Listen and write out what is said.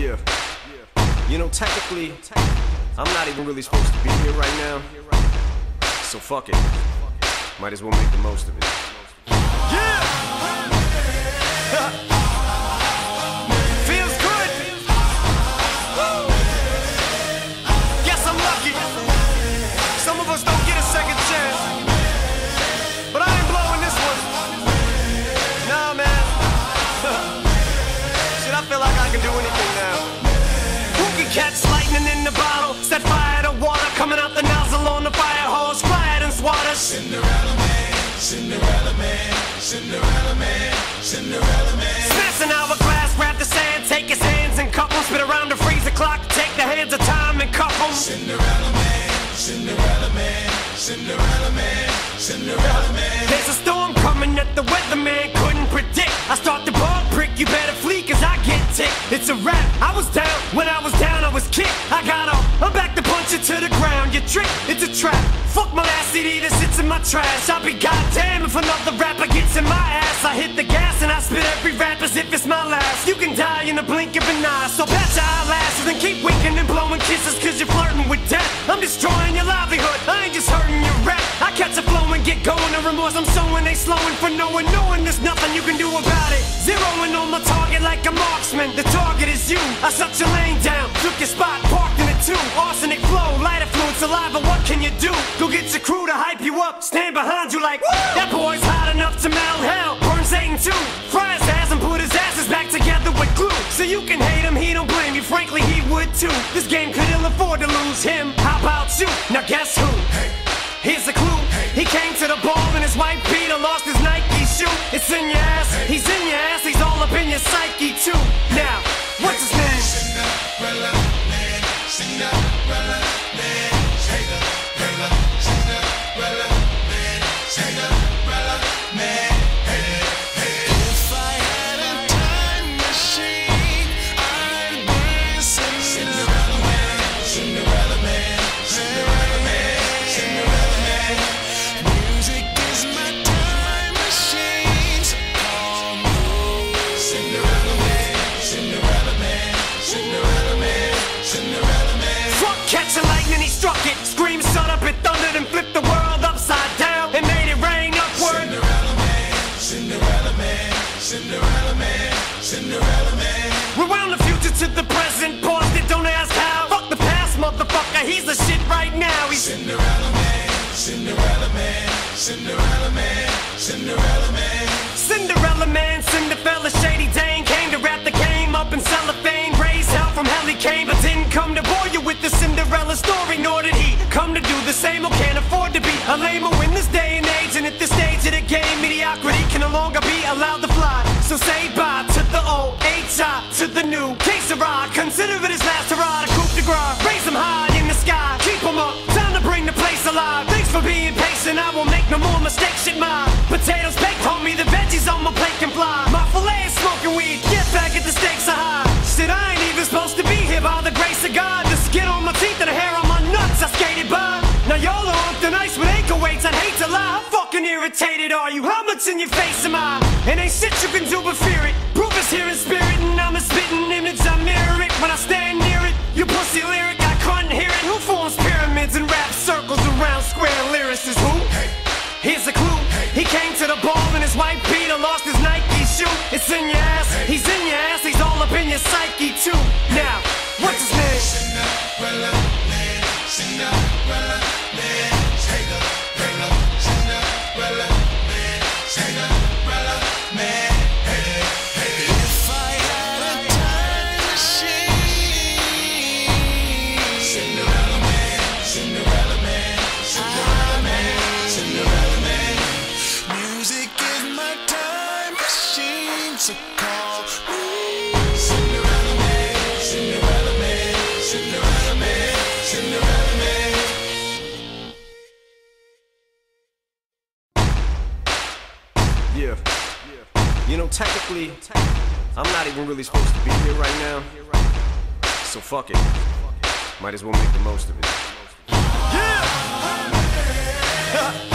Yeah. You know, technically, I'm not even really supposed to be here right now. So fuck it. Might as well make the most of it. Yeah! Feels good! Woo! Guess I'm lucky. Some of us don't get a second chance. But I ain't blowing this one. Nah, man. Shit, I feel like I can do anything now. Who can catch lightning in the bottle? Set fire to water coming out the nozzle on the fire hose. Quiet and swatter. Cinderella man, Cinderella man, Cinderella man, Cinderella man. Smash an hourglass, grab the sand, take his hands and cup them. Spit around the freezer clock, take the hands of time and cuff them. Cinderella man, Cinderella man, Cinderella man, Cinderella man. There's a storm coming that the weatherman couldn't predict. I start the ball prick, you better flee cause I get ticked. It's a wrap, I was down, when I was down I was kicked. I got up, I'm back to punch it to the ground. You trick, it's a trap. Fuck my last CD that sits in my trash. I'll be goddamn if another rapper gets in my ass. I hit the gas and I spit every rap as if it's my last. You can die in a blink of an eye, so patch your eyelashes and keep winking and blowing kisses cause you're flirting with death. I'm destroying your livelihood, I ain't just hurting your rap. I catch a flow and get going, the remorse I'm sowing, they slowing for knowing there's nothing you can do about it. Zeroing on my target like a marksman, the target is you. I shut your lane down, took your spot, parked in it too. Arsenic flow, lighter fluid, saliva, what can you do? Go get your crew to hype you up, stand behind you like, woo! That boy's hot enough to melt hell, burn Satan too. Fry his ass and put his asses back together with glue. So you can hate him, he don't blame you, frankly he would too. This game could ill afford to lose him, how about you? Now guess who? Hey. Here's a clue, he came to the ball in his white Peter, lost his Nike shoe. It's in your ass, he's in your ass, he's all up in your psyche too. Now, what's his name? Cinderella man, Cinderella man, Cinderella, Cinderella man, Cinderella man. If I had a time machine, I'd bring Cinderella man, Cinderella man, Cinderella man, Cinderella man. Music is my time machine, so call me Cinderella man, Cinderella man, Cinderella man, Cinderella man. Fuck catching lightning, he struck it. Scream, shut up, it thundered and flipped the world upside down and made it rain upward. Cinderella man, Cinderella man, Cinderella man, Cinderella man. Rewound the future to the present, paused it, don't ask how. Fuck the past, motherfucker, he's the shit right now. He's Cinderella man, Cinderella man, Cinderella man, Cinderella man. Cinderella man, Cinderella shady Dane. Came to rap the game up in cellophane. Raised hell from hell he came, but didn't come to bore you with the Cinderella story. Nor did he come to do the same or can't afford to be a lame-o in this day and age. And at this stage of the game, mediocrity can no longer be allowed to fly. So say bye to the old, H.I. to the new. Case ride, consider it his last hurrah. To coupe de gras, raise him high in the sky. Keep him up, time to bring the place alive. Thanks for being patient, I won't make no more mistakes. Shit, my potatoes baked, homie, the veggies on my plate can fly. My filet is smoking weed, get back at the stakes are high. Shit, I ain't even supposed to be here by the grace of God. The skin on my teeth and the hair on my nuts, I skated by. Now y'all are on thin ice with ankle weights, I'd hate to lie. How fucking irritated are you? How much in your face am I? And ain't shit you can do but fear it. Proof is here in spirit and I'm a spitting image, I mirror it when I stand near it. You pussy lyric, I couldn't hear it. Who forms pyramids and rap circles around square lyricists? Who? Here's a clue, he came to the ball in his white Peter, lost his Nike shoe. It's in your ass, he's in your ass, he's all up in your psyche too. Now, what's his name? Cinderella man, Cinderella man, Cinderella, Cinderella man, Cinderella man. If I had a time machine, Cinderella man, Cinderella man, Cinderella man, Cinderella man. Music is my time machine, so call me Cinderella man, Cinderella man, Cinderella man, Cinderella man. Yeah. You know, technically, I'm not even really supposed to be here right now. So fuck it. Might as well make the most of it. Yeah!